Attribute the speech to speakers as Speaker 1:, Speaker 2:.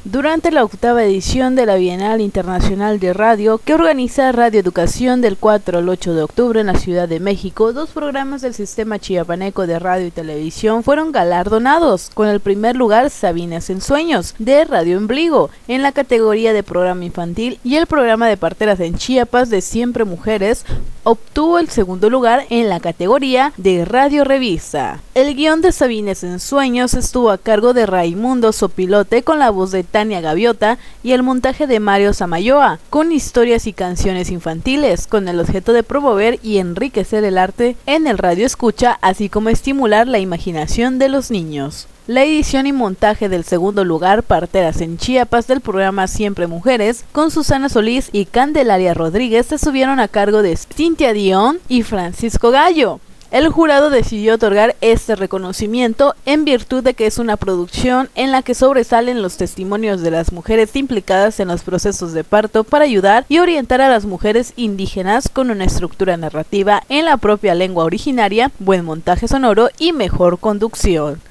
Speaker 1: Durante la 8ª edición de la Bienal Internacional de Radio, que organiza Radio Educación del 4 al 8 de octubre en la Ciudad de México, 2 programas del Sistema Chiapaneco de Radio y Televisión fueron galardonados. Con el primer lugar, Sabinas en Sueños, de Radio Ombligo, en la categoría de programa infantil, y el programa de Parteras en Chiapas de Siempre Mujeres obtuvo el segundo lugar en la categoría de Radio Revista. El guión de Sabinas en Sueños estuvo a cargo de Raimundo Sopilote, con la voz de Tania Gaviota, y el montaje de Mario Samayoa, con historias y canciones infantiles, con el objeto de promover y enriquecer el arte en el radio escucha, así como estimular la imaginación de los niños. La edición y montaje del segundo lugar, Parteras en Chiapas, del programa Siempre Mujeres, con Susana Solís y Candelaria Rodríguez, estuvieron a cargo de Cintia Dion y Francisco Gallo. El jurado decidió otorgar este reconocimiento en virtud de que es una producción en la que sobresalen los testimonios de las mujeres implicadas en los procesos de parto para ayudar y orientar a las mujeres indígenas con una estructura narrativa en la propia lengua originaria, buen montaje sonoro y mejor conducción.